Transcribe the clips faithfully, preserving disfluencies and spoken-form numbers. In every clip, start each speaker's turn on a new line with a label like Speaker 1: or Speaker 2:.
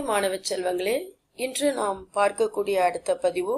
Speaker 1: Hi மாணவ செல்வங்களே, இன்று நாம் பார்க்கக்கூடிய அடுத்த பதிவு,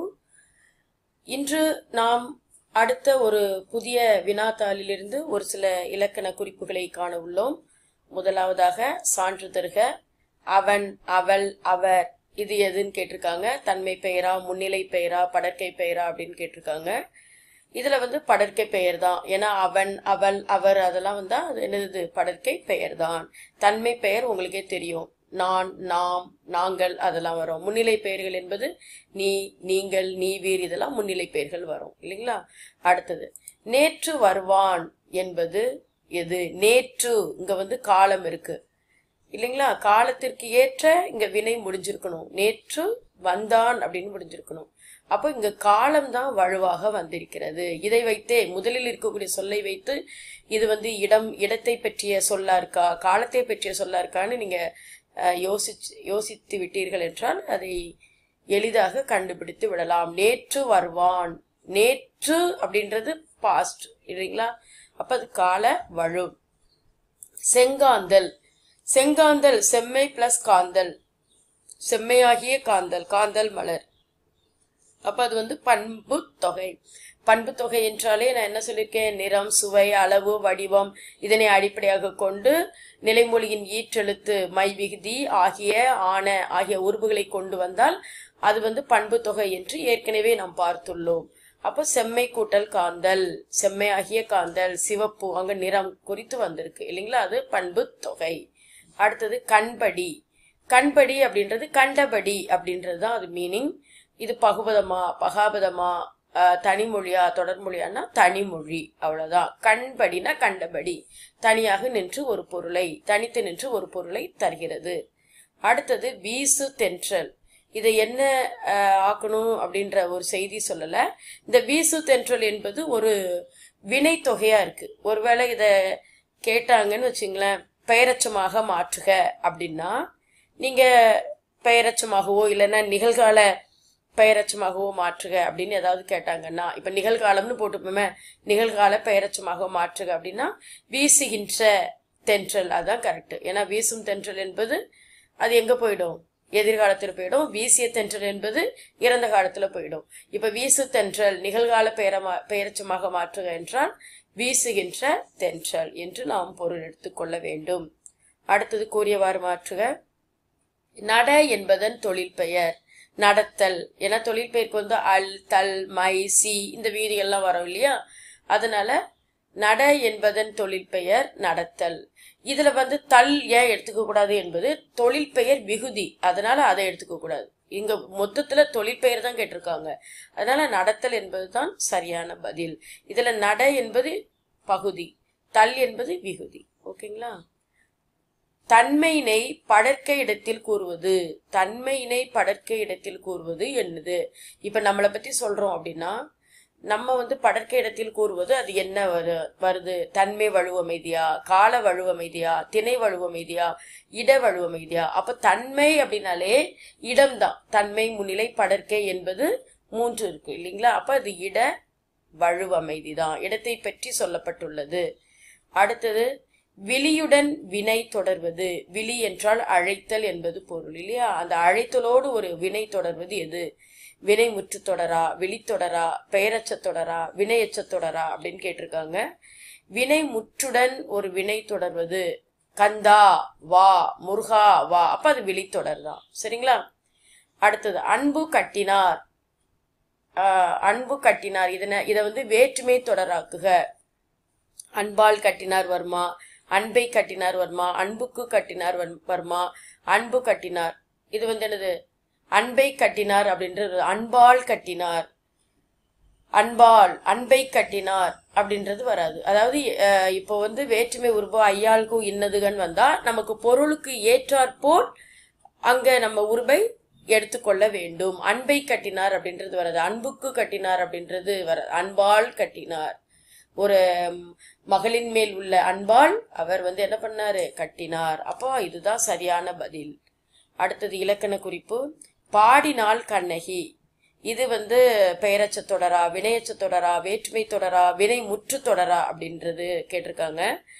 Speaker 1: இன்று நாம் அடுத்த ஒரு புதிய வினாத்தாளிலிருந்து ஒரு சில இலக்கண குறிப்புகளை காண உள்ளோம். முதலாவதாக சான்று தருக. அவன், அவள், அவர், இது எதுன்னு கேட்டிருக்காங்க. தன்மை பெயரா, முன்னிலை பெயரா, படற்கை பெயரா அப்படின்னு கேட்டிருக்காங்க. இதுல வந்து படற்கை பெயர் தான். ஏன்னா அவன், அவள், அவர் அதெல்லாம் வந்தா அது என்னது, படற்கை பெயர் தான். தன்மை பெயர் உங்களுக்கே தெரியும், நான், நாம், நாங்கள் அதெல்லாம் வரும். முன்னிலை பெயர்கள் என்பது நீ, நீங்கள், நீ, வீர் இதெல்லாம் முன்னிலை பெயர்கள் வரும் இல்லைங்களா. அடுத்தது நேற்று வருவான் என்பது எது? நேற்று இங்க வந்து காலம் இருக்கு இல்லைங்களா. காலத்திற்கு ஏற்ற இங்க வினை முடிஞ்சிருக்கணும். நேற்று வந்தான் அப்படின்னு முடிஞ்சிருக்கணும். அப்போ இங்க காலம்தான் வலுவாக வந்திருக்கிறது. இதை வைத்தே முதலில் இருக்கக்கூடிய சொல்லை வைத்து இது வந்து இடம் இடத்தை பற்றிய சொல்லா இருக்கா, காலத்தை பற்றிய சொல்லா இருக்கான்னு நீங்க யோசிச்சு யோசித்து விட்டீர்கள் என்றால் அதை எளிதாக கண்டுபிடித்து விடலாம். நேற்று வருவான், நேற்று அப்படின்றது பாஸ்ட் இல்லைங்களா. அப்ப அது கால வலு. செங்காந்தல், செங்காந்தல் செம்மை பிளஸ் காந்தல், செம்மையாகிய காந்தல், காந்தல் மலர். அப்ப அது வந்து பண்பு தொகை. பண்பு தொகை என்றாலே நான் என்ன சொல்லியிருக்கேன், நிறம், சுவை, அளவு, வடிவம் இதனை அடிப்படையாக கொண்டு நிலைமொழியின் ஈற்றெழுத்து, மை விகுதி ஆகிய ஆன ஆகிய உறுப்புகளை கொண்டு வந்தால் அது வந்து பண்பு தொகை என்று ஏற்கனவே நாம் பார்த்துள்ளோம். அப்போ செம்மை கூட்டல் காந்தல், செம்மையாகிய காந்தல், சிவப்பு அங்க நிறம் குறித்து வந்திருக்கு இல்லைங்களா, அது பண்பு தொகை. அடுத்தது கண்படி. கண்படி அப்படின்றது கண்டபடி அப்படின்றது தான் அது மீனிங். இது பகுபதமா, பகாபதமா, தனிமொழியா, தொடர்மொழியானா தனிமொழி, அவ்வளவுதான். கண்படினா கண்டபடி, தனியாக நின்று ஒரு பொருளை, தனித்து நின்று ஒரு பொருளை தருகிறது. அடுத்தது வீசு தென்றல். இதை என்ன ஆக்கணும் அப்படின்ற ஒரு செய்தி சொல்லல. இந்த வீசு தென்றல் என்பது ஒரு வினை தொகையா இருக்கு. ஒருவேளை இத கேட்டாங்கன்னு வச்சுங்களேன், பெயரச்சமாக மாற்றுக அப்படின்னா நீங்க பெயரச்சமாகவோ இல்லைன்னா நிகழ்கால பெயரச்சமாகவோ மாற்றுக அப்படின்னு ஏதாவது கேட்டாங்கன்னா, இப்ப நிகழ்காலம்னு போட்டுப்போமே, நிகழ்கால பெயரச்சமாக மாற்றுக அப்படின்னா வீசுகின்ற தென்றல், அதுதான் கரெக்ட். ஏன்னா வீசும் தென்றல் என்பது அது எங்க போயிடும், எதிர்காலத்தில் போயிடும். வீசிய தென்றல் என்பது இறந்த காலத்துல போயிடும். இப்ப வீசு தென்றல் நிகழ்கால பெயரமா பெயரச்சமாக மாற்றுக என்றால் வீசுகின்ற தென்றல் என்று நாம் பொருள் எடுத்துக்கொள்ள வேண்டும். அடுத்தது கூறியவாறு மாற்றுக. நட என்பதன் தொழில் பெயர் நடத்தல். ஏன்னா தொழில் பெயருக்கு வந்து அல், தல், மை, சி இந்த வீதிகள்லாம் வரும் இல்லையா. அதனால நட என்பதன் தொழில் பெயர் நடத்தல். இதுல வந்து தல் ஏன் எடுத்துக்க கூடாது என்பது தொழில் பெயர் விகுதி, அதனால அதை எடுத்துக்க கூடாது. இங்க மொத்தத்துல தொழில் பெயர் தான் கேட்டிருக்காங்க, அதனால நடத்தல் என்பதுதான் சரியான பதில். இதுல நட என்பது பகுதி, தல் என்பது விகுதி. ஓகேங்களா. தன்மையினை படற்கை இடத்தில் கூறுவது. தன்மையினை படற்கை இடத்தில் கூறுவது என்னது? இப்ப நம்மளை பத்தி சொல்றோம் அப்படின்னா நம்ம வந்து படற்கை இடத்தில் கூறுவது அது என்ன வரு வருது தன்மை வலுவமைதியா, கால வலுவமைதியா, திணை வலுவமைதியா, இட வலுவமைதியா. அப்ப தன்மை அப்படின்னாலே இடம்தான். தன்மை, முன்னிலை, படற்கை என்பது மூன்று இருக்கு இல்லைங்களா. அப்ப அது இட வலுவமைதி தான், இடத்தை பற்றி சொல்லப்பட்டுள்ளது. அடுத்தது விழியுடன் வினை தொடர்வது. விழி என்றால் அழைத்தல் என்பது பொருள் இல்லையா. அந்த அழைத்தலோடு ஒரு வினை தொடர்வது எது? வினை முற்று தொடரா, விழித்தொடரா, பெயரச்ச தொடரா, வினையச்ச தொடரா அப்படின்னு கேட்டிருக்காங்க. வினை முற்றுடன் ஒரு வினை தொடர்வது கந்தா வா, முருகா வா, அப்ப அது விழித்தொடர் தான். சரிங்களா. அடுத்தது அன்பு கட்டினார். ஆஹ் அன்பு கட்டினார், இதனை இதை வந்து வேற்றுமை தொடராக்குக. அன்பால் கட்டினார் வருமா, அன்பை கட்டினார் வருமா, அன்புக்கு கட்டினார் வருமா, அன்பு கட்டினார். இது வந்து என்னது, அன்பை கட்டினார் அப்படின்றது அன்பால் கட்டினார், அன்பால் அன்பை கட்டினார் அப்படின்றது வராது. அதாவது இப்போ வந்து வேற்றுமை உருவோ ஐயாளுக்கு இன்னதுகன் வந்தா நமக்கு பொருளுக்கு ஏற்றாற்போல் அங்க நம்ம உருவை எடுத்துக்கொள்ள வேண்டும். அன்பை கட்டினார் அப்படின்றது வராது, அன்புக்கு கட்டினார் அப்படின்றது வராது, அன்பால் கட்டினார். ஒரு மகளின் மேல் உள்ள அன்பால் அவர் வந்து என்ன பண்ணாரு, கட்டினார். அப்போ இதுதான் சரியான பதில். அடுத்தது இலக்கண குறிப்பு. பாடினாள் கண்ணகி. இது வந்து பெயரச்ச தொடரா, வினையச்ச தொடரா, வேற்றுமை தொடரா, வினை முற்று தொடரா அப்படின்றது கேட்டிருக்காங்க.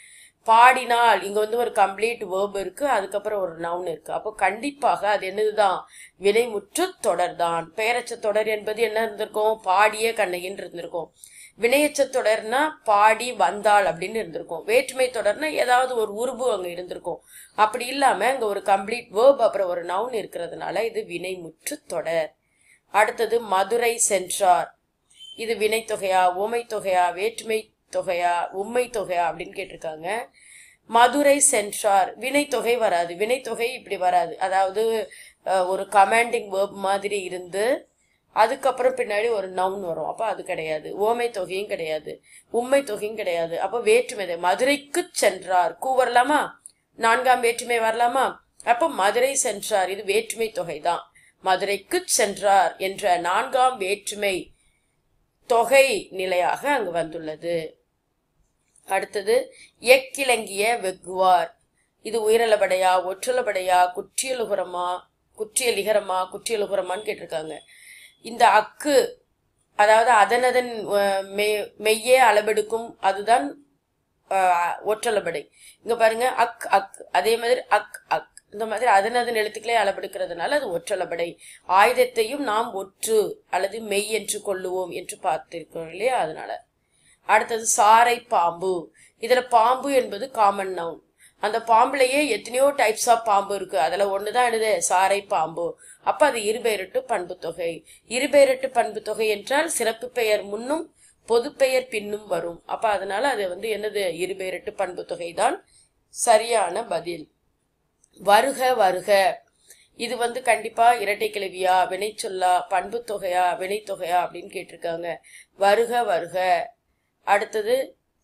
Speaker 1: பாடினால் இங்க வந்து ஒரு கம்ப்ளீட் வேர்ப் இருக்கு, அதுக்கப்புறம் ஒரு நவுன் இருக்கு. அப்போ கண்டிப்பாக அது என்னதுதான்? வினைமுற்று தொடர்தான். பெயரச்ச தொடர் என்பது என்ன இருந்திருக்கும்? பாடிய கண்ணகின்னு இருந்திருக்கும். வினையச்ச தொடர்னா பாடி வந்தாள் அப்படின்னு இருந்திருக்கும். வேற்றுமை தொடர்னா ஏதாவது ஒரு உருபு அங்க இருந்திருக்கும். அப்படி இல்லாம அங்க ஒரு கம்ப்ளீட் வேர்ப் அப்புறம் ஒரு நவுன் இருக்கிறதுனால இது வினைமுற்று தொடர். அடுத்தது மதுரை சென்றார். இது வினை தொகையா, உமை தொகையா, வேற்றுமை தொகையா, உண்மை தொகையா அப்படின்னு கேட்டிருக்காங்க. மதுரை சென்றார் வினை தொகை வராது. வினை தொகை இப்படி வராது. அதாவது ஒரு கமாண்டிங் வேர்ப் மாதிரி இருந்து அதுக்கப்புறம் பின்னாடி ஒரு நவுன் வரும். அப்ப அது கிடையாது. ஓமை தொகையும் கிடையாது, உண்மை தொகையும் கிடையாது. அப்ப வேற்றுமை. மதுரைக்கு சென்றார் கூ வரலாமா? நான்காம் வேற்றுமை வரலாமா? அப்ப மதுரை சென்றார் இது வேற்றுமை தொகை தான். மதுரைக்கு சென்றார் என்ற நான்காம் வேற்றுமை தொகை நிலையாக அங்கு வந்துள்ளது. அடுத்தது எக்கிலங்கிய வெகுவார். இது உயிரலபடையா, ஒற்றலபடையா, குற்றியலுகரமா, குற்றியலிகரமா, குற்றியலுகரமான்னு கேட்டிருக்காங்க. இந்த அக்கு அதாவது அதனதன் மெய்யே அளபெடுக்கும் அதுதான் ஒற்றலபடை. இங்க பாருங்க அக் அக், அதே மாதிரி அக் அக், இந்த மாதிரி அதனதன் எழுத்துக்களே அளபெடுக்கிறதுனால அது ஒற்றலபடை. ஆயுதத்தையும் நாம் ஒற்று அல்லது மெய் என்று கொள்ளுவோம் என்று பார்த்திருக்கோம் இல்லையா, அதனால. அடுத்தது சாரை பாம்பு. இதுல பாம்பு என்பது காமன் நவுன். அந்த பாம்புலயே எத்தனையோ டைப்ஸ் ஆஃப் பாம்பு இருக்கு. அதுல ஒண்ணுதான் என்னது? சாரை பாம்பு. அப்ப அது இருபெயரட்டு பண்பு தொகை. இருபெயரட்டு பண்பு தொகை என்றால் சிறப்பு பெயர் முன்னும் பொது பெயர் பின்னும் வரும். அப்ப அதனால அது வந்து என்னது? இருபெயரட்டு பண்பு தொகை தான் சரியான பதில். வருக வருக. இது வந்து கண்டிப்பா இரட்டை கிளவியா, வினை சொல்லா, பண்பு தொகையா, வினை தொகையா அப்படின்னு கேட்டிருக்காங்க. வருக வருக. அடுத்தது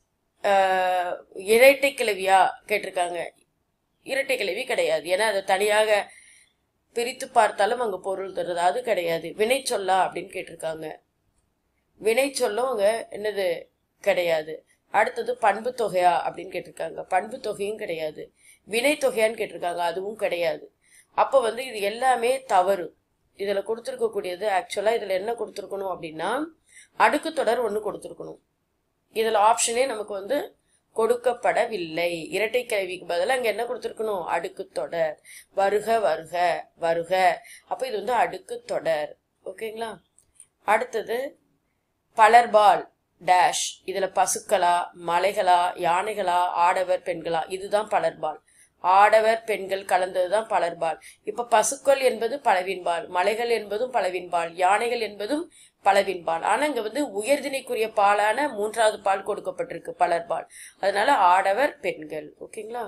Speaker 1: ஆஹ் இரட்டை கிளவியா கேட்டிருக்காங்க. இரட்டை கிளவி கிடையாது. ஏன்னா அதை தனியாக பிரித்து பார்த்தாலும் அங்க பொருள் தருது, அது கிடையாது. வினை சொல்லா அப்படின்னு கேட்டிருக்காங்க. வினை சொல்லும் அங்க என்னது? கிடையாது. அடுத்தது பண்பு தொகையா அப்படின்னு கேட்டிருக்காங்க. பண்பு தொகையும் கிடையாது. வினை தொகையான்னு கேட்டிருக்காங்க, அதுவும் கிடையாது. அப்ப வந்து இது எல்லாமே தவறு. இதுல கொடுத்துருக்கக்கூடியது ஆக்சுவலா இதுல என்ன கொடுத்துருக்கணும் அப்படின்னா அடுக்கு தொடர் ஒண்ணு கொடுத்துருக்கணும். இதுல ஆப்ஷனே நமக்கு வந்து கொடுக்கப்படவில்லை. இரட்டை கிளவிக்கு பதிலாக அங்க என்ன கொடுத்துருக்கணும்? அடுக்கு தொடர். வருக வருக வருக. அப்ப இது வந்து அடுக்கு தொடர். ஓகேங்களா? அடுத்தது பலர்பால் டேஷ். இதுல பசுக்களா, மலைகளா, யானைகளா, ஆடவர் பெண்களா, இதுதான் பலர்பால். ஆடவர் பெண்கள் கலந்ததுதான் பலர்பால். இப்ப பசுக்கள் என்பது பலவின்பால், மலைகள் என்பதும் பலவின்பால், யானைகள் என்பதும் பலவின்பால். ஆனா இங்க வந்து உயர்தினைக்குரிய பாலான மூன்றாவது பால் கொடுக்கப்பட்டிருக்கு, பலர்பால். அதனால ஆடவர் பெண்கள். ஓகேங்களா?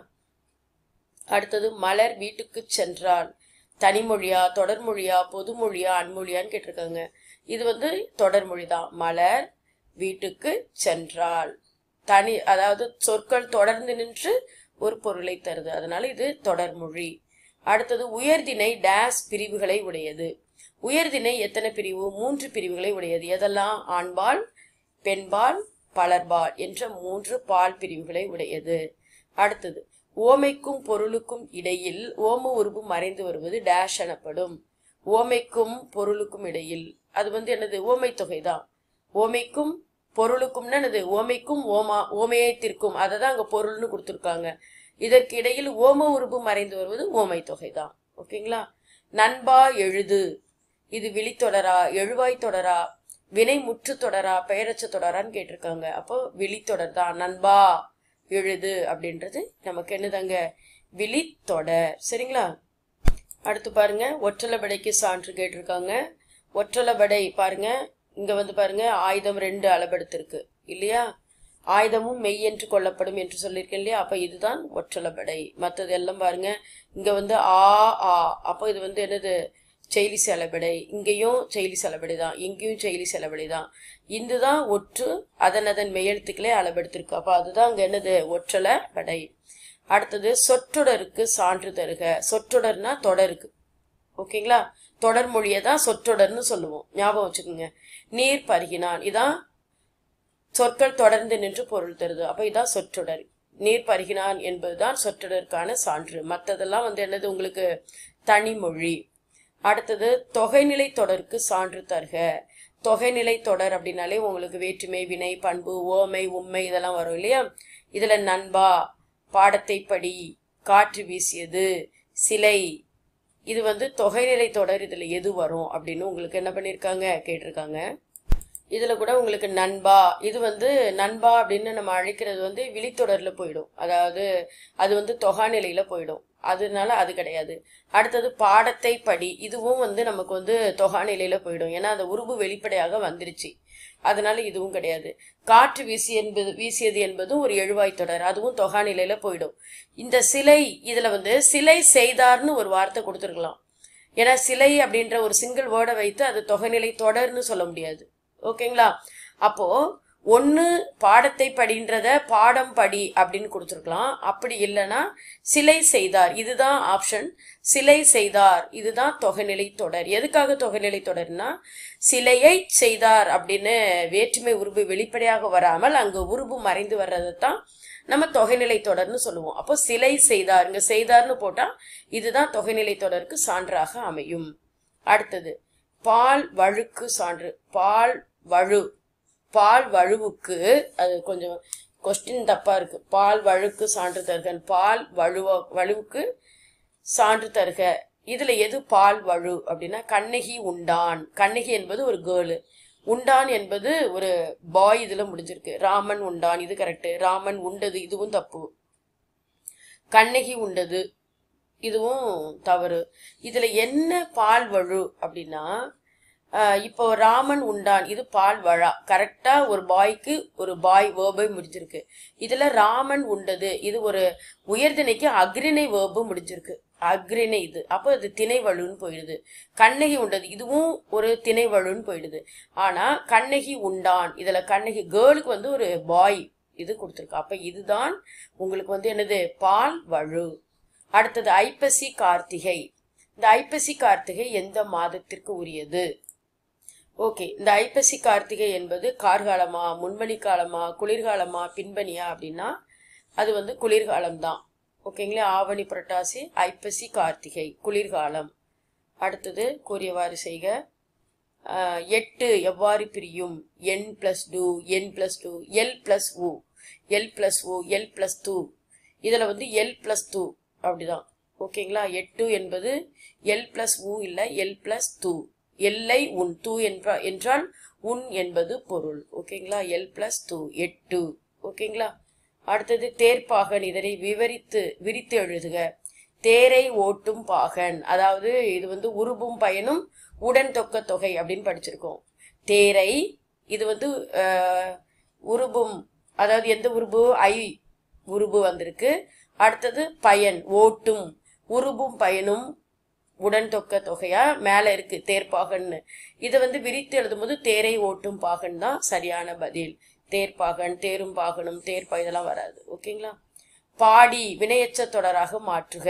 Speaker 1: அடுத்தது மலர் வீட்டுக்கு சென்றால். தனிமொழியா, தொடர்மொழியா, பொதுமொழியா, அன்மொழியான்னு கேட்டிருக்காங்க. இது வந்து தொடர்மொழி தான். மலர் வீட்டுக்கு சென்றால். தனி அதாவது சொற்கள் தொடர்ந்து நின்று ஒரு பொருளை தருது, அதனால இது தொடர்மொழி. அடுத்தது உயர்திணை டேஸ் பிரிவுகளை உடையது. உயர்திணை எத்தனை பிரிவு? மூன்று பிரிவுகளை உடையது. எதெல்லாம்? ஆண்பால், பெண்பால், பலர்பால் என்ற மூன்று பால் பிரிவுகளை உடையது. அடுத்தது ஓமைக்கும் பொருளுக்கும் இடையில் ஓம உருபு மறைந்து வருவது டேஷ் எனப்படும். ஓமைக்கும் பொருளுக்கும் இடையில் அது வந்து என்னது? ஓமை தொகைதான். ஓமைக்கும் பொருளுக்கும்னா என்னது? ஓமைக்கும் ஓமா ஓமையத்திற்கும் அதை தான் அங்க பொருள்னு கொடுத்துருக்காங்க. இதற்கு இடையில் ஓம உருபு மறைந்து வருவது ஓமை தொகைதான். ஓகேங்களா? நண்பா எழுது. இது விழித்தொடரா, எழுவாய் தொடரா, வினை முற்று தொடரா, பெயரச்ச தொடரான்னு கேட்டிருக்காங்க. அப்போ விழித்தொடர் தான். நண்பா எழுது அப்படின்றது நமக்கு என்னதாங்க? விழித்தொடர். சரிங்களா? அடுத்து பாருங்க, ஒற்றலபடைக்கு சான்று கேட்டிருக்காங்க. ஒற்றலபடை பாருங்க, இங்க வந்து பாருங்க ஆயுதம் ரெண்டு அளபெடுத்திருக்கு இல்லையா? ஆயுதமும் மெய் என்று கொள்ளப்படும் என்று சொல்லியிருக்கேன் இல்லையா? அப்ப இதுதான் ஒற்றலபடை. மற்றது எல்லாம் பாருங்க, இங்க வந்து ஆ ஆ, அப்போ இது வந்து என்னது? செயலி செலபடை. இங்கேயும் செயலி செலபடை தான், இங்கேயும் செயலி செலபடை தான். இதுதான் ஒற்று அதன் அதன் மெய்யெழுத்துக்களே அளபெடுத்திருக்கு. அப்ப அதுதான் அங்க என்னது? ஒற்றலபடை. அடுத்தது சொற்றொடருக்கு சான்று தருக. சொற்றொடர்னா தொடருக்கு. ஓகேங்களா? தொடர் மொழியை தான் சொற்றொடர்னு சொல்லுவோம், ஞாபகம் வச்சுக்கோங்க. நீர் பருகினான், இதான் சொற்கள் தொடர்ந்து நின்று பொருள் தருது. அப்ப இதான் சொற்றொடர். நீர் பருகினான் என்பதுதான் சொற்றொடருக்கான சான்று. மற்றதெல்லாம் வந்து என்னது? உங்களுக்கு தனிமொழி. அடுத்தது தொகைநிலை தொடருக்கு சான்று தருக. தொகைநிலை தொடர் அப்படின்னாலே உங்களுக்கு வேற்றுமை, வினை, பண்பு, ஓமை, உண்மை இதெல்லாம் வரும் இல்லையா? இதுல நண்பா, பாடத்தை படி, காற்று வீசியது, சிலை, இது வந்து தொகைநிலை தொடர். இதுல எது வரும் அப்படின்னு உங்களுக்கு என்ன பண்ணிருக்காங்க, கேட்டிருக்காங்க. இதுல கூட உங்களுக்கு நண்பா, இது வந்து நண்பா அப்படின்னு நம்ம அழைக்கிறது வந்து விழித்தொடர்ல போயிடும். அதாவது அது வந்து தொகாநிலையில போயிடும். அதனால அது கிடையாது. அடுத்தது பாடத்தை படி, இதுவும் வந்து நமக்கு வந்து தொகாநிலையில போயிடும். ஏன்னா அந்த உருபு வெளிப்படையாக வந்துருச்சு. அதனால இதுவும் கிடையாது. காற்று வீசி என்பது வீசியது என்பதும் ஒரு எழுவாய் தொடர். அதுவும் தொகாநிலையில போயிடும். இந்த சிலை, இதுல வந்து சிலை செய்தார்னு ஒரு வார்த்தை கொடுத்துருக்கலாம். ஏன்னா சிலை அப்படின்ற ஒரு சிங்கிள் வேர்டை வைத்து அது தொகைநிலை தொடர்னு சொல்ல முடியாது. ஓகேங்களா? அப்போ ஒன்னு பாடத்தை படின்றத பாடம் படி அப்படின்னு கொடுத்துருக்கலாம். அப்படி இல்லைன்னா சிலை செய்தார், இதுதான் ஆப்ஷன். சிலை செய்தார், இதுதான் தொகைநிலை தொடர். எதுக்காக தொகைநிலை தொடர்னா, சிலையை செய்தார் அப்படின்னு வேற்றுமை உருபு வெளிப்படையாக வராமல் அங்கு உருபு மறைந்து வர்றதைத்தான் நம்ம தொகைநிலை தொடர்னு சொல்லுவோம். அப்போ சிலை செய்தார், இங்க செய்தார்னு போட்டா இதுதான் தொகைநிலை தொடருக்கு சான்றாக அமையும். அடுத்தது பால் வழுக்கு சான்று. பால் வழு, பால் வழுவுக்கு, அது கொஞ்சம் கொஸ்டின் தப்பா இருக்கு. பால் வழுக்கு சான்று தருக, பால் வழுவ வழுவுக்கு சான்று தருக. இதுல எது பால் வழு அப்படின்னா, கண்ணகி உண்டான். கண்ணகி என்பது ஒரு கேர்ளு, உண்டான் என்பது ஒரு பாய். இதுல முடிஞ்சிருக்கு. ராமன் உண்டான், இது கரெக்ட். ராமன் உண்டது, இதுவும் தப்பு. கண்ணகி உண்டது, இதுவும் தவறு. இதுல என்ன பால் வழு அப்படின்னா, இப்போ ராமன் உண்டான், இது பால் வழா. கரெக்டா ஒரு பாய்க்கு ஒரு பாய் வேர்பை முடிஞ்சிருக்கு. இதுல ராமன் உண்டது, இது ஒரு உயர்திணைக்கு அக்ரிணை வேர்பு முடிஞ்சிருக்கு. அக்ரிணை இது, அப்போ அது திணை வழுன்னு போயிடுது. கண்ணகி உண்டது, இதுவும் ஒரு திணை வழுன்னு போயிடுது. ஆனா கண்ணகி உண்டான், இதுல கண்ணகி கேர்ளுக்கு வந்து ஒரு பாய் இது கொடுத்துருக்கு. அப்ப இதுதான் உங்களுக்கு வந்து என்னது, பால் வழு. அடுத்தது ஐப்பசி கார்த்திகை. இந்த ஐப்பசி கார்த்திகை எந்த மாதத்திற்கு உரியது? ஓகே, இந்த ஐப்பசி கார்த்திகை என்பது கார்காலமா, முன்பனி காலமா, குளிர்காலமா, பின்பனியா அப்படின்னா அது வந்து குளிர்காலம் தான். ஓகேங்களா? ஆவணி புரட்டாசி ஐப்பசி கார்த்திகை குளிர்காலம். அடுத்தது கூறியவாறு செய்க. எட்டு எவ்வாறு பிரியும்? என் பிளஸ் டூ, என் பிளஸ் டூ, எல் பிளஸ் ஊ, எல் பிளஸ் ஊ, எல் பிளஸ் டூ. இதுல வந்து எல் பிளஸ் டூ அப்படிதான். ஓகேங்களா? எட்டு என்பது எல் பிளஸ் ஊ இல்ல, எல் பிளஸ் டூ. எல்லை உன், தூ என்றால் உன் என்பது பொருள். ஓகேங்களா? எல் பிளஸ் டூ, எட்டு. ஓகேங்களா? அடுத்தது தேர்ப்பாகன். இதனை விவரித்து விரித்து எழுதுக. தேரை ஓட்டும் பாகன், அதாவது இது வந்து உருபும் பயனும் உடன் தொக்க தொகை அப்படின்னு படிச்சிருக்கோம். தேரை, இது வந்து உருபும், அதாவது எந்த உருபு? ஐ உருபு வந்திருக்கு. அடுத்தது பயன், ஓட்டும், உருபும் பயனும் உடன் தொக்க தொகையா மேல இருக்கு தேர்ப்பாகன்னு. இதை வந்து விரித்து எழுதும் போது தேரை ஓட்டும் பாகன் தான் சரியான பதில். தேர்ப்பாகன், தேரும் பாகனும், தேர்ப்பா இதெல்லாம் வராது. ஓகேங்களா? பாடி வினையச்ச தொடராக மாற்றுக.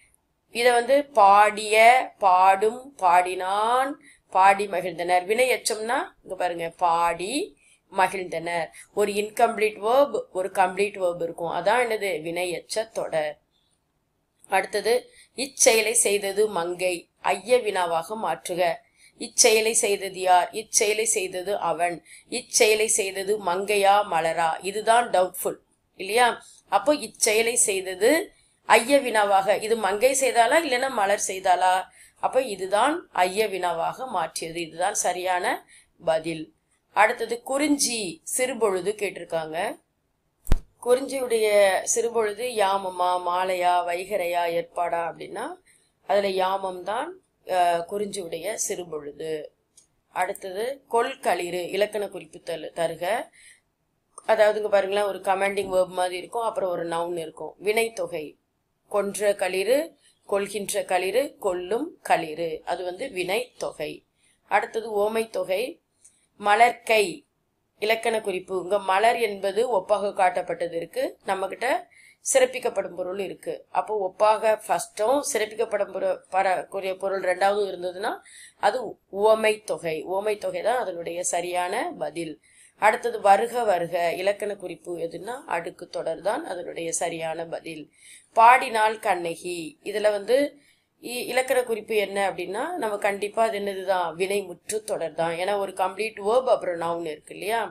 Speaker 1: இத வந்து பாடிய, பாடும், பாடினான், பாடி மகிழ்ந்தனர். வினையச்சம்னா இங்க பாருங்க, பாடி மகிழ்ந்தனர். ஒரு இன்கம்ப்ளீட் வேர்ப், ஒரு கம்ப்ளீட் வேர்ப் இருக்கும். அதான் என்னது? வினையச்ச தொடர். அடுத்தது இச்செயலை செய்தது மங்கை. ஐய வினாவாக மாற்றுக. இச்செயலை செய்தது யார்? இச்செயலை செய்தது அவன். இச்செயலை செய்தது மங்கையா மலரா? இதுதான் டவுட்ஃபுல் இல்லையா? அப்போ இச்செயலை செய்தது ஐய வினாவாக, இது மங்கை செய்தாலா இல்லைன்னா மலர் செய்தாலா? அப்போ இதுதான் ஐய வினாவாக மாற்றியது. இதுதான் சரியான பதில். அடுத்தது குறிஞ்சி சிறுபொழுது கேட்டிருக்காங்க. குறிஞ்சியுடைய சிறுபொழுது யாமமா, மாலையா, வைகரையா, ஏற்பாடா அப்படின்னா அதுல யாமம் தான் குறிஞ்சியுடைய சிறுபொழுது. அடுத்தது கொள்களிறு இலக்கண குறிப்பு தருக. அதாவதுங்க பாருங்களேன், ஒரு கமாண்டிங் வேர்ப் மாதிரி இருக்கும், அப்புறம் ஒரு நவுன் இருக்கும். வினைத்தொகை கொன்ற களிறு, கொள்கின்ற களிறு, கொல்லும் களிறு, அது வந்து வினைத்தொகை. அடுத்தது ஓமை தொகை. மலர்கை இலக்கண குறிப்பு. இங்க மலர் என்பது ஒப்பாக காட்டப்பட்டது இருக்கு, நம்ம கிட்ட சிறப்பிக்கப்படும் பொருள் இருக்கு. அப்போ ஒப்பாக ஃபர்ஸ்டும் சிறப்பிக்கப்படும் படக்கூடிய பொருள் ரெண்டாவது இருந்ததுன்னா அது உவமை தொகை. உவமை தொகை தான் அதனுடைய சரியான பதில். அடுத்தது வருக வருக இலக்கண குறிப்பு எதுன்னா அடுக்கு தொடர் தான் அதனுடைய சரியான பதில். பாடினாள் கண்ணகி, இதுல வந்து இலக்கண குறிப்பு என்ன அப்படின்னா நம்ம கண்டிப்பா அது என்னதுதான்? வினை முற்று தொடர் தான். ஏன்னா ஒரு கம்ப்ளீட் வேர்ப் அப்புறம் நவுன் இருக்கு இல்லையா?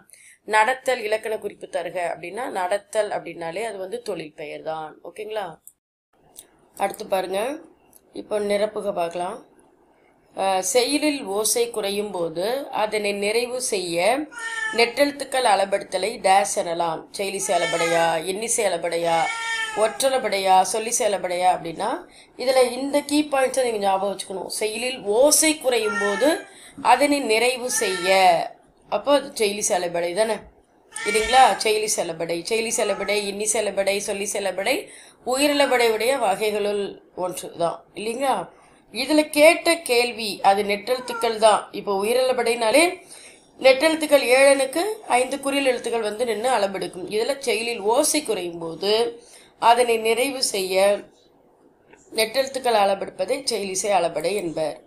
Speaker 1: நடத்தல் இலக்கண குறிப்பு தருக அப்படின்னா நடத்தல் அப்படின்னாலே அது வந்து தொழில் பெயர் தான். ஓகேங்களா? அடுத்து பாருங்க, இப்போ நிரப்புக பார்க்கலாம். செய்யுளில் ஓசை குறையும் போது அதனை நிறைவு செய்ய நெட்டெழுத்துக்கள் அளபடுத்தலை டேஸ் எனலாம். செயலிசை அளபடையா, எண்ணிசை அளபடையா, ஒற்றளபடையா, சொல்லிசை அளபடையா அப்படின்னா இதுல இந்த கீ பாயிண்ட்ஸை நீங்க ஞாபகம் வச்சுக்கணும். செய்யுளில் ஓசை குறையும் போது அதனை நிறைவு செய்ய, அப்போ அது செயலிசை அளபடை தானே, இல்லைங்களா? செயலி செலபடை, செயலி செலபடை, இன்னி செலபடை, சொல்லி செலபடை உயிரிழபடை உடைய வகைகளுள் ஒன்று தான், இல்லைங்களா? இதுல கேட்ட கேள்வி அது நெட்டெழுத்துக்கள் தான். இப்போ உயிரிழபடைனாலே நெட்டெழுத்துக்கள் ஏழனுக்கு ஐந்து குறியல் எழுத்துக்கள் வந்து நின்று அளபெடுக்கும். இதுல செயலில் ஓசை குறையும் போது அதனை நிறைவு செய்ய நெட்டெழுத்துக்கள் அளபெடுப்பதை செயலிசை அளபடை என்பர்.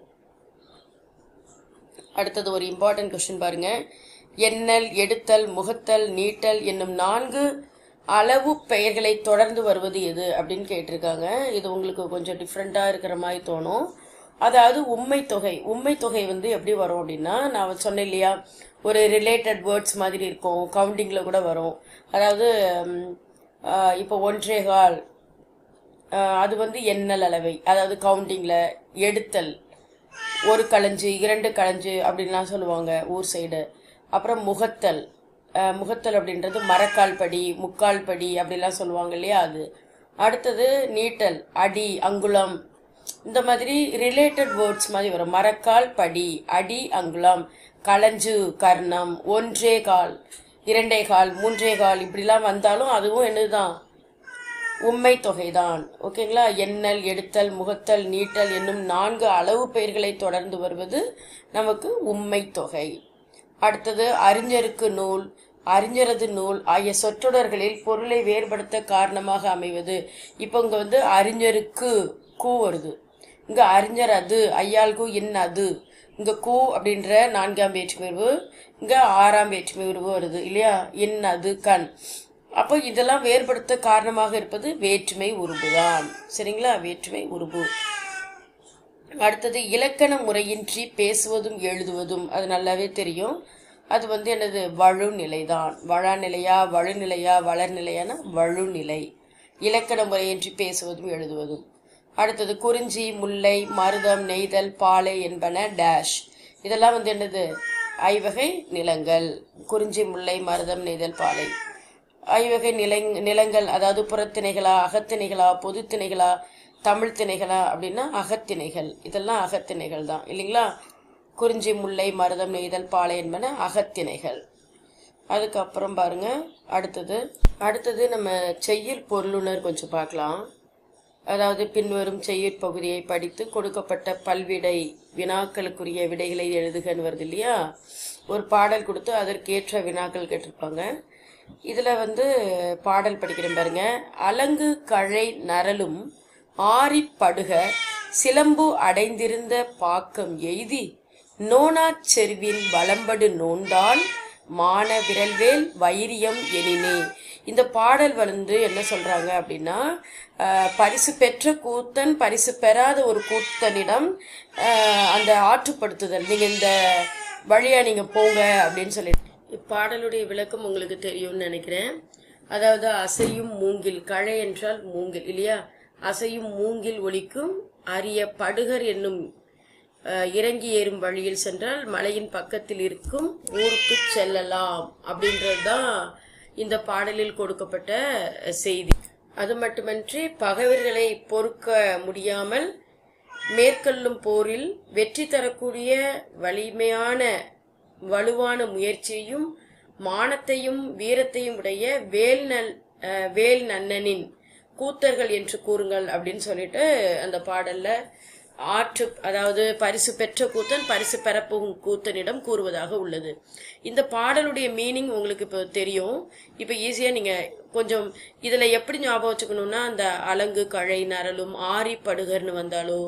Speaker 1: அடுத்தது ஒரு இம்பார்ட்டன்ட் கொஸ்டின் பாருங்க. எண்ணல், எடுத்தல், முகத்தல், நீட்டல் என்னும் நான்கு அளவு பெயர்களை தொடர்ந்து வருவது எது அப்படின்னு கேட்டிருக்காங்க. இது உங்களுக்கு கொஞ்சம் டிஃப்ரெண்டா இருக்கிற மாதிரி தோணும். அதாவது உண்மை தொகை. உண்மை தொகை வந்து எப்படி வரும் அப்படின்னா, நான் சொன்னேன் இல்லையா, ஒரு ரிலேட்டட் வேர்ட்ஸ் மாதிரி இருக்கும், கவுண்டிங்ல கூட வரும். அதாவது இப்போ ஒன்றேகால் அது வந்து எண்ணல் அளவை, அதாவது கவுண்டிங்ல. எடுத்தல் ஒரு களஞ்சு, இரண்டு களஞ்சு அப்படின்லாம் சொல்லுவாங்க ஊர் சைடு. அப்புறம் முகத்தல், முகத்தல் அப்படின்றது மரக்கால் படி, முக்கால் படி அப்படிலாம் சொல்லுவாங்க இல்லையா, அது. அடுத்தது நீட்டல், அடி, அங்குலம், இந்த மாதிரி ரிலேட்டட் வேர்ட்ஸ் மாதிரி வரும். மரக்கால் படி, அடி, அங்குலம், களஞ்சு, கர்ணம், ஒன்றே கால், இரண்டே கால், மூன்றே கால் இப்படிலாம் வந்தாலும் அதுவும் என்னதுதான், உண்மை தொகைதான். ஓகேங்களா? எண்ணல், எடுத்தல், முகத்தல், நீட்டல் என்னும் நான்கு அளவு பெயர்களை தொடர்ந்து வருவது நமக்கு உண்மை தொகை. அடுத்தது அறிஞருக்கு நூல், அறிஞரது நூல் ஆகிய சொற்றொடர்களில் பொருளை வேறுபடுத்த காரணமாக அமைவது. இப்போ இங்க வந்து அறிஞருக்கு கூ வருது, இங்க அறிஞர் அது, ஐயாள்கு இன் அது, இங்க கூ அப்படின்ற நான்காம் வேற்றுமை உருவு, இங்க ஆறாம் வேற்றுமை உருவு வருது இல்லையா, இன் அது கண். அப்போ இதெல்லாம் வேறுபடுத்த காரணமாக இருப்பது வேற்றுமை உருபுதான். சரிங்களா? வேற்றுமை உருபு. அடுத்தது இலக்கண முறையின்றி பேசுவதும் எழுதுவதும், அது நல்லாவே தெரியும். அது வந்து என்னது, வழுநிலைதான். வழா நிலையா, வழுநிலையா, வளர்நிலையான வழுநிலை. இலக்கண முறையின்றி பேசுவதும் எழுதுவதும். அடுத்தது குறிஞ்சி, முல்லை, மருதம், நெய்தல், பாலை என்பன டேஷ். இதெல்லாம் வந்து என்னது, ஐவகை நிலங்கள். குறிஞ்சி, முல்லை, மருதம், நெய்தல், பாலை ஐவகை நில நிலங்கள். அதாவது புறத்திணைகளா, அகத்திணைகளா, பொதுத்திணைகளா, தமிழ் திணைகளா அப்படின்னா அகத்திணைகள். இதெல்லாம் அகத்திணைகள் தான், இல்லைங்களா? குறிஞ்சி, முல்லை, மருதம், நெய்தல், பாலை என்பன அகத்திணைகள். அதுக்கப்புறம் பாருங்க, அடுத்தது அடுத்தது நம்ம செய்யுள் பொருளுணர் கொஞ்சம் பார்க்கலாம். அதாவது பின்வரும் செய்யுட் பகுதியை படித்து கொடுக்கப்பட்ட பல்விடை வினாக்களுக்குரிய விடைகளை எழுதுகன்னு வருது இல்லையா. ஒரு பாடல் கொடுத்து அதற்கேற்ற வினாக்கள் கேட்டிருப்பாங்க. இதுல வந்து பாடல் படிக்கிறேன் பாருங்க. அலங்கு கழை நரலும் ஆரி படுக சிலம்பு அடைந்திருந்த பாக்கம் எய்தி நோனாச் செருவில் வளம்படு நோண்டால் மான விரல்வேல் வைரியம் எனினே. இந்த பாடல் வந்து என்ன சொல்றாங்க அப்படின்னா, பரிசு பெற்ற கூத்தன் பரிசு பெறாத ஒரு கூத்தனிடம் அந்த ஆற்றுப்படுத்துதல், நீங்க இந்த வழியா நீங்க போங்க அப்படின்னு சொல்லிட்டு. இப்பாடலுடைய விளக்கம் உங்களுக்கு தெரியும்னு நினைக்கிறேன். அதாவது அசையும் மூங்கில், கழை என்றால் மூங்கில் இல்லையா, அசையும் மூங்கில் ஒலிக்கும் அரிய படுகர் என்னும் இறங்கி ஏறும் வழியில் சென்றால் மலையின் பக்கத்தில் இருக்கும் ஊருக்கு செல்லலாம் அப்படின்றதுதான் இந்த பாடலில் கொடுக்கப்பட்ட செய்தி. அது மட்டுமன்றி பகைவர்களை பொறுக்க முடியாமல் மேற்கொள்ளும் போரில் வெற்றி தரக்கூடிய வலிமையான வலுவான முயற்சியையும் மானத்தையும் வீரத்தையும் உடைய வேல் நல் வேல் நன்னனின் கூத்தர்கள் என்று கூறுங்கள் அப்படின்னு சொல்லிட்டு அந்த பாடல்ல ஆற்று, அதாவது பரிசு பெற்ற கூத்தன் பரிசு பெறப்போகும் கூத்தனிடம் கூறுவதாக உள்ளது. இந்த பாடலுடைய மீனிங் உங்களுக்கு இப்போ தெரியும். இப்போ ஈஸியா நீங்க கொஞ்சம் இதுல எப்படி ஞாபகம் வச்சுக்கணும்னா, அந்த அலங்கு கழை நரலும் ஆரி படுகர்னு வந்தாலோ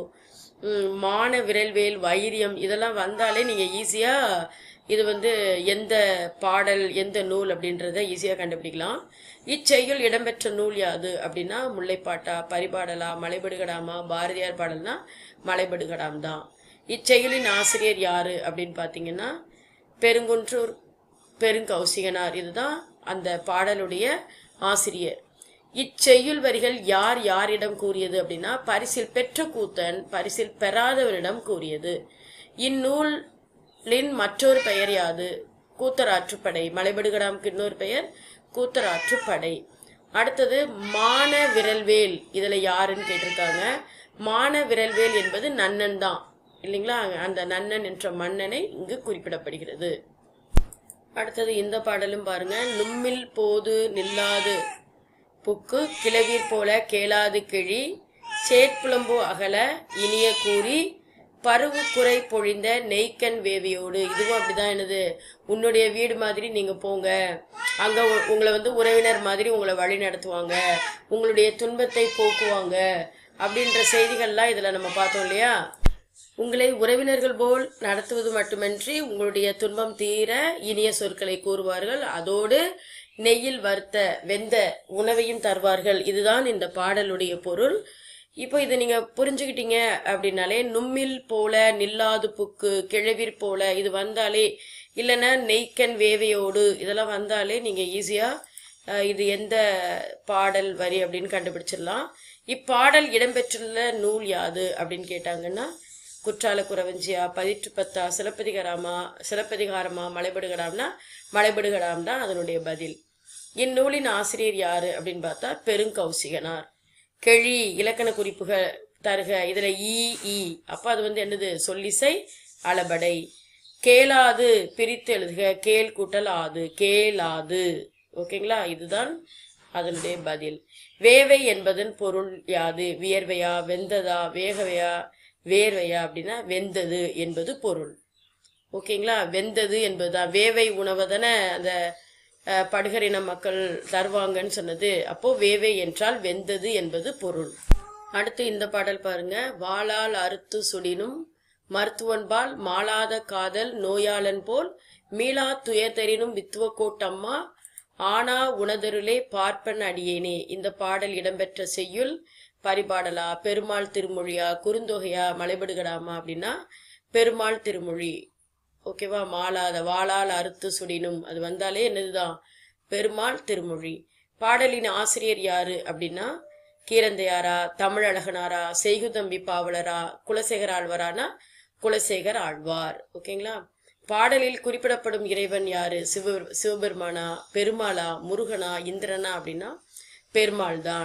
Speaker 1: மான விரல்வேல் வைரியம் இதெல்லாம் வந்தாலே நீங்க ஈஸியா இது வந்து எந்த பாடல் எந்த நூல் அப்படின்றத ஈஸியா கண்டுபிடிக்கலாம். இச்செய்யுள் இடம்பெற்ற நூல் யாது அப்படின்னா முல்லைப்பாட்டா, பரிபாடலா, மலைபடுகடாமா, பாரதியார் பாடல்னா மலைபடுகடாம் தான். இச்செய்யுளின் ஆசிரியர் யாரு அப்படின்னு பாத்தீங்கன்னா பெருங்குன்றூர் பெருங்கௌசிகனார். இதுதான் அந்த பாடலுடைய ஆசிரியர். இச்செய்யுள் வரிகள் யார் யாரிடம் கூறியது அப்படின்னா, பரிசில் பெற்ற கூத்தன் பரிசில் பெறாதவனிடம் கூறியது. இந்நூலின் மற்றொரு பெயர் யாது? கூத்தராற்றுப்படை. மலைபடுகடாமுக்கு இன்னொரு பெயர் கூத்தராற்றுப்படை. அடுத்தது மான விரல்வேல். இதுல யாருன்னு கேட்டிருக்காங்க. மான விரல்வேல் என்பது நன்னன் தான் இல்லைங்களா? அந்த நன்னன் என்ற மன்னனை இங்கு குறிப்பிடப்படுகிறது. அடுத்தது இந்த பாடலும் பாருங்க. நும்மில் போது நில்லாது புக்கு கிளவீர் போல கேளாது கிழி சேட்புலம்பு அகல இனிய கூறி பருவு குறை பொழிந்த நெய்க்கன் வேவியோடு. இதுவும் அப்படிதான். என்னது, உன்னுடைய வீடு மாதிரி நீங்க போங்க, அங்க உங்களை வந்து உறவினர் மாதிரி உங்களை வழி நடத்துவாங்க, உங்களுடைய துன்பத்தை போக்குவாங்க அப்படின்ற செய்திகள்லாம் இதுல நம்ம பார்த்தோம் இல்லையா? உங்களை உறவினர்கள் போல் நடத்துவது மட்டுமின்றி உங்களுடைய துன்பம் தீர இனிய சொற்களை கூறுவார்கள், அதோடு நெய்யில் வறுத்த வெந்த உணவையும் தருவார்கள். இதுதான் இந்த பாடலுடைய பொருள். இப்போ இதை நீங்க புரிஞ்சுக்கிட்டீங்க அப்படின்னாலே, நும்மில் போல நில்லாது புக்கு கிழவிர் போல இது வந்தாலே, இல்லைன்னா நெய்க்கன் வேவையோடு இதெல்லாம் வந்தாலே நீங்க ஈஸியா இது எந்த பாடல் வரி அப்படின்னு கண்டுபிடிச்சிடலாம். இப்பாடல் இடம்பெற்றுள்ள நூல் யாது அப்படின்னு கேட்டாங்கன்னா, குற்றால குறவஞ்சியா, பதிற்று பத்தா, சிலப்பதிகாரமா சிலப்பதிகாரமா மலைபடுகடாம்னா மலைபடுகடாம் தான் அதனுடைய பதில். இந்நூலின் ஆசிரியர் யாரு அப்படின்னு பார்த்தா பெருங்கௌசிகனார். கெழி இலக்கண குறிப்புகள் தருக. இதுல ஈ ஈ அப்ப அது வந்து என்னது, சொல்லிசை அளபடை. கேளாது பிரித்து எழுதுக. கேள் கூட்டல் ஆது, கேளாது. ஓகேங்களா? இதுதான் அதனுடைய பதில். வேவை என்பதன் பொருள் யாது? வியர்வையா, வெந்ததா, வேகவையா, வேர்வையா அப்படின்னா வெந்தது என்பது பொருள். ஓகேங்களா? வெந்தது என்பதுதான். வேவை உணவை தானே அந்த படுகரின மக்கள் தருவாங்கன்னு சொன்னது. அப்போ வேவை என்றால் வெந்தது என்பது பொருள். அடுத்து இந்த பாடல் பாருங்க. வாளால் அறுத்து சுடினும் மருத்துவன்பால் மாளாத காதல் நோயாளன் போல் மீளா துயர்தரினும் வித்துவ கோட்டம்மா ஆனா உணதருளே பார்ப்பன் அடியேனே. இந்த பாடல் இடம்பெற்ற செய்யுள் பரிபாடலா, பெருமாள் திருமொழியா, குறுந்தொகையா, மலைபடுகடாமா அப்படின்னா பெருமாள் திருமொழி. ஓகேவா? மாளாத வாளால் அறுத்து சுடினும் அது வந்தாலே என்னதுதான், பெருமாள் திருமொழி. பாடலின் ஆசிரியர் யாரு அப்படின்னா, கீரந்தையாரா, தமிழழகனாரா, செய்குதம்பி பாவலரா, குலசேகர ஆழ்வாரானா குலசேகர் ஆழ்வார். ஓகேங்களா? பாடலில் குறிப்பிடப்படும் இறைவன் யாரு? சிவ சிவபெருமானா, பெருமாளா, முருகனா, இந்திரனா அப்படின்னா பெருமாள் தான்.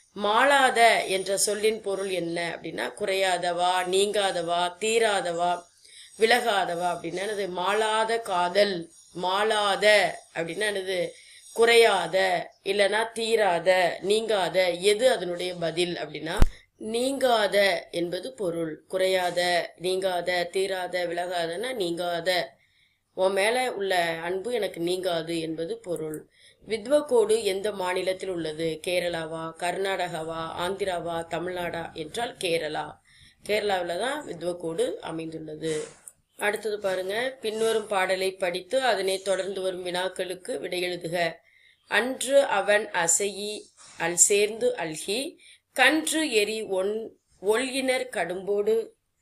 Speaker 1: மாளாத என்ற சொல்லின் பொருள் என்ன அப்படின்னா, குறையாதவா, நீங்காதவா, தீராதவா, விலகாதவா அப்படின்னா என்னது, மாளாத காதல். மாளாத அப்படின்னா என்னது, குறையாத, இல்லைன்னா தீராத, நீங்காத. எது அதனுடைய பதில் அப்படின்னா நீங்காத என்பது பொருள். குறையாத, நீங்காத, தீராத, விலகாதன்னா நீங்காத. உன் மேல உள்ள அன்பு எனக்கு நீங்காது என்பது பொருள். வித்வகோடு எந்த மாநிலத்தில் உள்ளது? கேரளாவா, கர்நாடகாவா, ஆந்திராவா, தமிழ்நாடா என்றால் கேரளா. கேரளாவில் தான் வித்வகோடு அமைந்துள்ளது. அடுத்தது பாருங்க. பின்வரும் பாடலை படித்து அதனை தொடர்ந்து வரும் வினாக்களுக்கு விடையெழுதுக. அன்று அவன் அசையி அல் சேர்ந்து அல்கி கன்று எரி ஒன் ஒல்கினர் கடும்போடு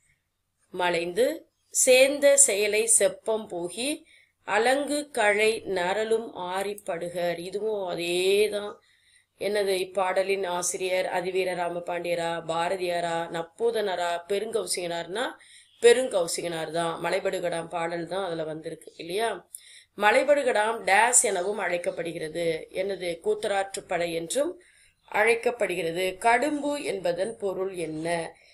Speaker 1: மலைந்து சேர்ந்த செயலை செப்பம் போகி அலங்கு களை நரலும் ஆரிப்படுகர். இதுவும் அதேதான். என்னது, இப்பாடலின் ஆசிரியர் அதிவீர ராமபாண்டியரா, பாரதியாரா, நப்பூதனரா, பெருங்கௌசிகனார்னா பெருங்கௌசிகனார் தான். மலைபடுகடாம் பாடல் தான் அதுல வந்திருக்கு இல்லையா? மலைபடுகடாம் டேஸ் எனவும் அழைக்கப்படுகிறது. என்னது, கூத்தராற்றுப்படை என்றும் அழைக்கப்படுகிறது. கடும்பு என்பதன் பொருள் என்ன?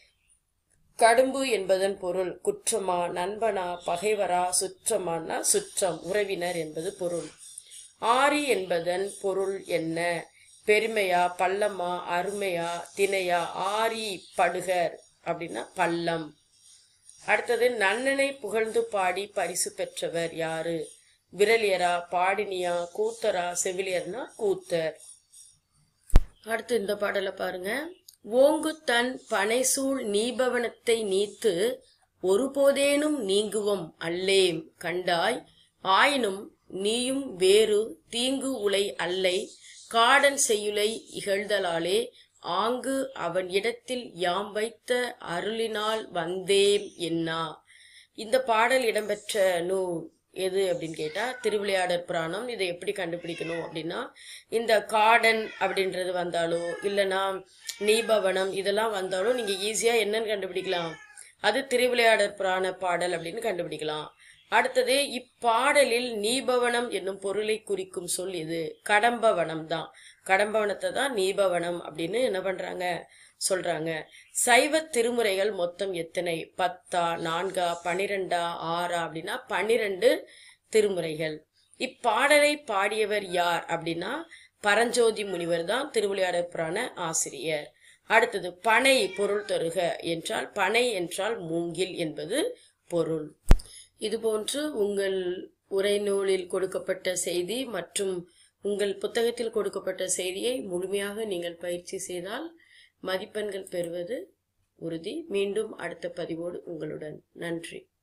Speaker 1: கடும்பு என்பதன் பொருள் குற்றமா, நண்பனா, பகைவரா, சுற்றமானா சுற்றம், உறவினர் என்பது பொருள். ஆரி என்பதன் பொருள் என்ன? பெருமையா, பள்ளமா, அருமையா, திணையா. ஆரி படுகர் அப்படின்னா பள்ளம். அடுத்தது நன்னனை புகழ்ந்து பாடி பரிசு பெற்றவர் யாரு? விரலியரா, பாடினியா, கூத்தரா, செவிலியர்னா கூத்தர். அடுத்து இந்த பாடலை பாருங்க. ஓங்கு தன் பனைசூழ் நீபவனத்தை நீத்து ஒருபோதேனும் நீங்குவம் அல்லேம் கண்டாய் ஆயினும் நீயும் வேறு தீங்கு உலை அல்லை காடன் செய்யுளை இகழ்தலாலே ஆங்கு அவன் இடத்தில் யாம் வைத்த அருளினால் வந்தேம் என்னா. இந்த பாடல் இடம்பெற்ற நூல் எது அப்படின்னு கேட்டா திருவிளையாடற் புராணம். இதை எப்படி கண்டுபிடிக்கணும் அப்படின்னா, இந்த காடன் அப்படின்றது வந்தாலோ இல்லைன்னா நீபவனம் இதெல்லாம் வந்தாலும் நீங்க ஈஸியா என்னன்னு கண்டுபிடிக்கலாம், அது திருவிளையாடற் புராண பாடல் அப்படின்னு கண்டுபிடிக்கலாம். அடுத்தது, இப்பாடலில் நீபவனம் என்னும் பொருளை குறிக்கும் சொல் எது? கடம்பவனம் தான். கடம்பவனத்தை தான் நீபவனம் அப்படின்னு என்ன பண்றாங்க, சொல்றாங்க. சைவ திருமுறைகள் மொத்தம் எத்தனை? பத்தா, நான்கா, பனிரெண்டா, ஆறா அப்படின்னா பனிரெண்டு திருமுறைகள். இப்பாடலை பாடியவர் யார் அப்படின்னா பரஞ்சோதி முனிவர் தான் திருவிளையாடற் புராண ஆசிரியர். அடுத்தது, பனை பொருள் தருக என்றால் பனை என்றால் மூங்கில் என்பது பொருள். இதுபோன்று உங்கள் உரைநூலில் கொடுக்கப்பட்ட செய்தி மற்றும் உங்கள் புத்தகத்தில் கொடுக்கப்பட்ட செய்தியை முழுமையாக நீங்கள் பயிற்சி செய்தால் மதிப்பெண்கள் பெறுவது உறுதி. மீண்டும் அடுத்த பதிவோடு உங்களுடன். நன்றி.